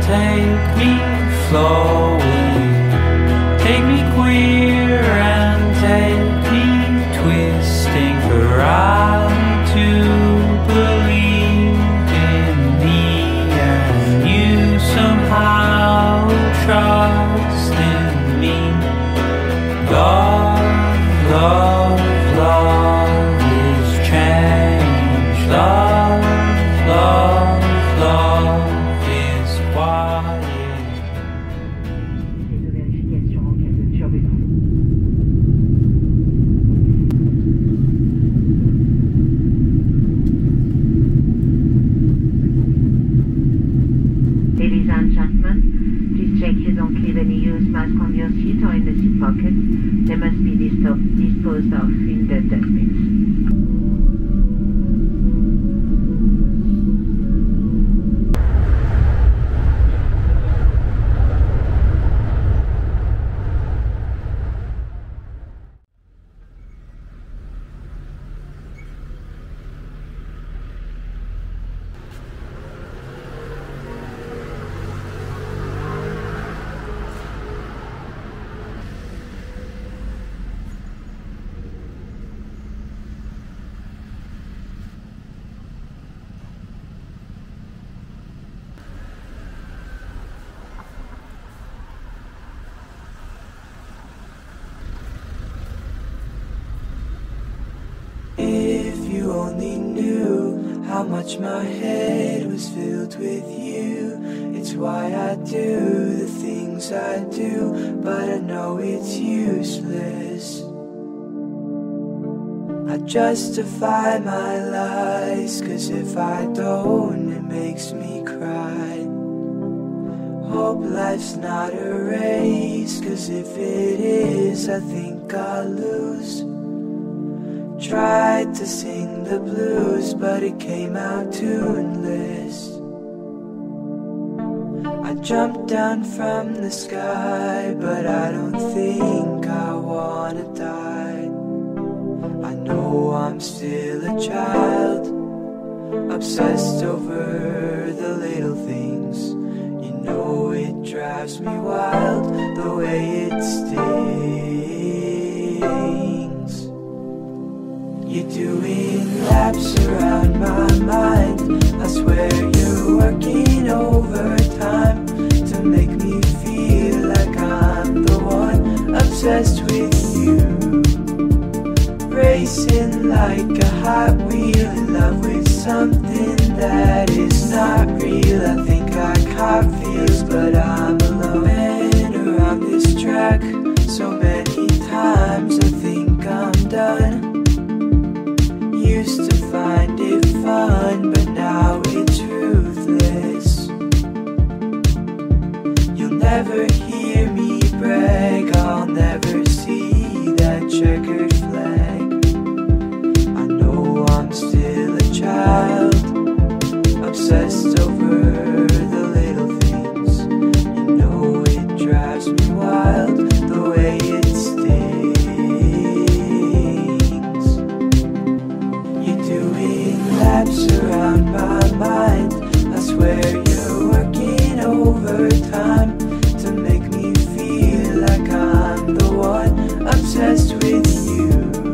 take me flowing, take me queer and take me twisting, for I to believe in me and you somehow trust in me. Love, love, love is change. Love, love, love is quiet. De vérification en cas de turbulence. Ladies and gentlemen, please check you don't leave any used mask on your seat or in the seat pockets. They must be disposed of in the dustbins. If you only knew how much my head was filled with you. It's why I do the things I do, but I know it's useless. I justify my lies, 'cause if I don't, it makes me cry. Hope life's not a race, 'cause if it is, I think I'll lose. Tried to sing the blues, but it came out tuneless. I jumped down from the sky, but I don't think I wanna die. I know I'm still a child, obsessed over the little things. You know it drives me wild, the way it stings. You're doing laps around my mind. I swear you're working overtime to make me feel like I'm the one obsessed with you. Racing like a Hot Wheel, in love with something that is not real. I think I caught feels, but I'm alone. Been around this track so many times, I think I'm done. Used to find it fun, but now it's ruthless. You'll never hear me brag, I'll never see that checkered flag. I know I'm still a child, obsessed over the little things. You know it drives me wild, the way it stings. You're doing laps around my mind. I swear you're working overtime to make me feel like I'm the one obsessed with you.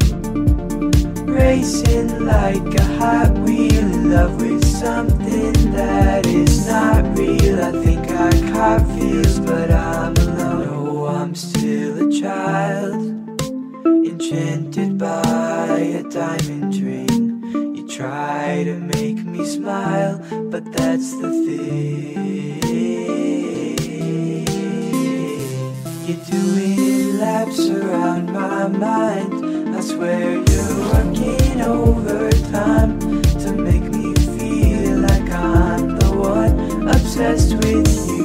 Racing like a Hot Wheel, in love with something that is not real. I think I caught feels, but I'm alone. No, I'm still a child, enchanted by a diamond ring. You try to make me smile, but that's the thing. You're doing laps around my mind. I swear you're working overtime to make me feel like I'm the one obsessed with you.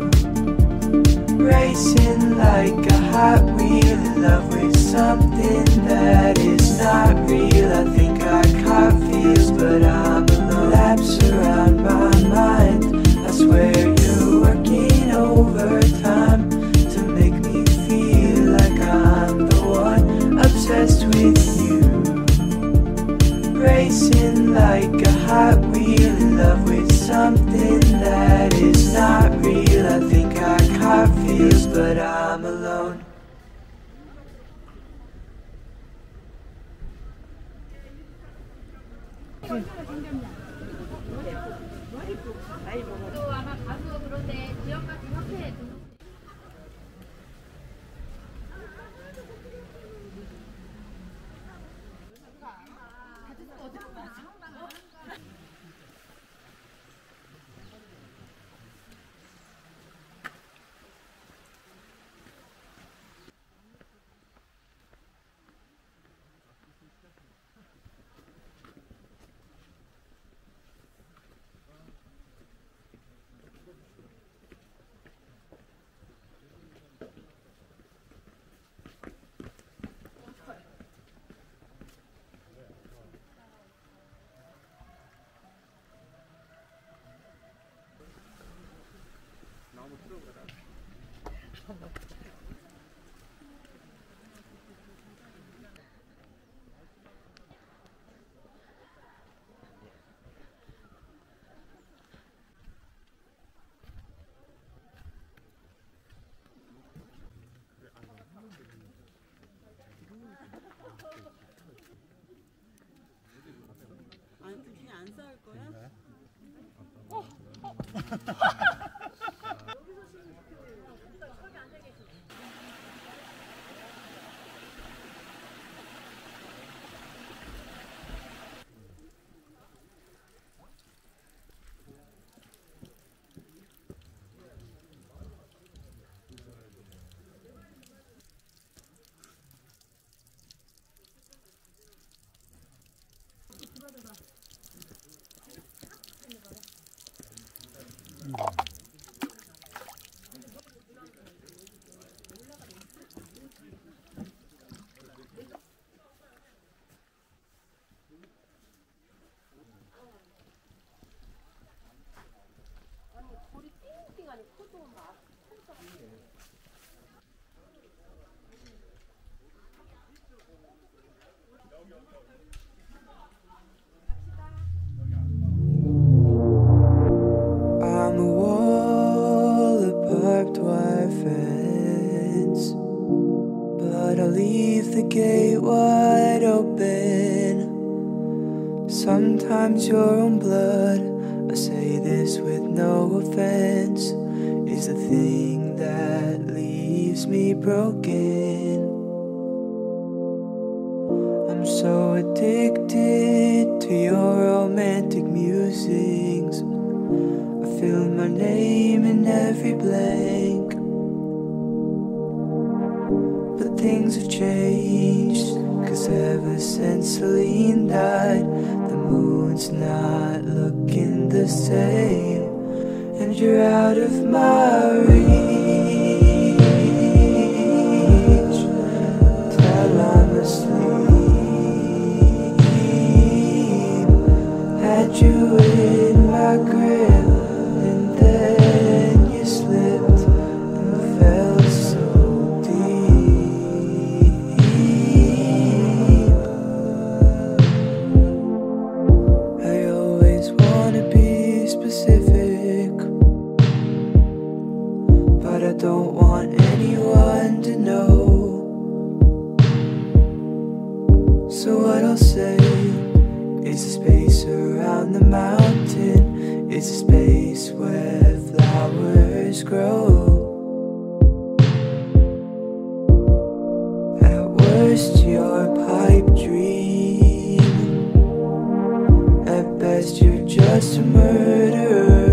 Racing like a Hot Wheel, in love with something that is not real. I think I caught feels, but I'm alone. Laps around my mind. I swear you're working overtime to make me feel like I'm the one obsessed with you. Racing like a Hot Wheel, in love with something that is not real. but I'm alone. 아마 가수 그런데 지역같은 협회에 등록. 아니 둘이 안 싸울 거야? I'm a wall, a barbed wire fence, but I'll leave the gate wide open. Sometimes your own blood, I say this with no offense, is the thing that leaves me broken. I'm so addicted to your romantic musings. I feel my name in every blank, but things have changed, 'cause ever since Celine died, the moon's not looking the same, and you're out of my reach till I'm asleep. Had you in my grip, and then you slipped and fell so deep. I always wanna be specific, but I don't want anyone to know. So what I'll say is a space around the mountain, it's a space where flowers grow. At worst you're a pipe dream, at best you're just a murderer.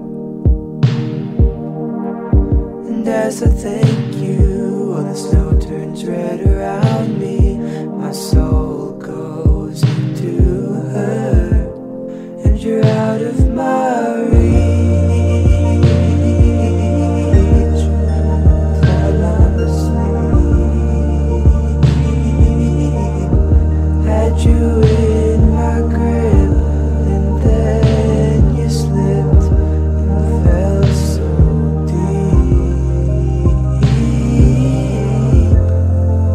And as I thank you, all the snow turns red around me, my soul goes into her, and you're out of my reach till I'm asleep. Had you in my grip, and then you slipped and fell so deep.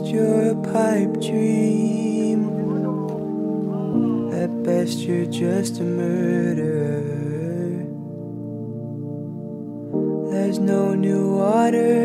you're a pipe dream. At best you're just a murderer. There's no new water